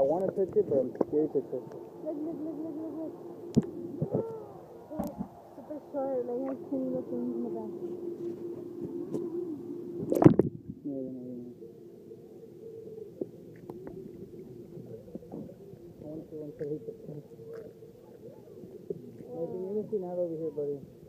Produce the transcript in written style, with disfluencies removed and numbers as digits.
want to touch it, but I'm scared to touch it. Look. It's super short. Like, has tiny little things in the back. Yeah. I want to see one to hit the pen. Anything out over here, buddy?